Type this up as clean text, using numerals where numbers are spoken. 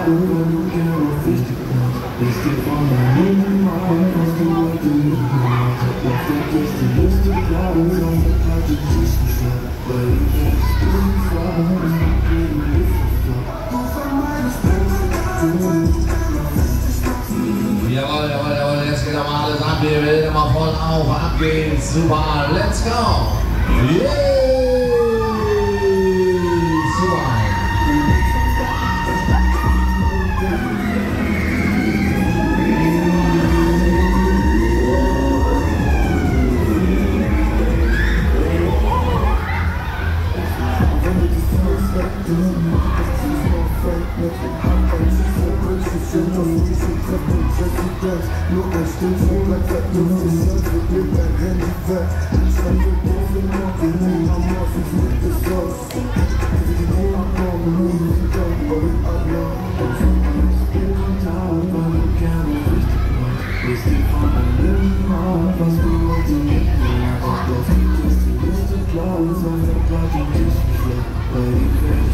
Jawohl, jawohl, jawohl, jetzt geht aber alles ab, wir will immer voll auf, ab geht's, super, let's go! Yeah! Super! Nur ein Stillfunk bleibt weg, du siehst, wird mir dein Handy weg. Ich fand wir dürfen noch, wir nehmen am Morgen mit des Sauce. Wir sind nur am Morgen, nur mit Gott, aber mit Allah. Und von uns jeden Tag, weil du gerne richtig machst. Bist dir von allem ab, was du heute mitmachst. Doch das ist die Liste klar, sei der Party nicht schlecht, weil ich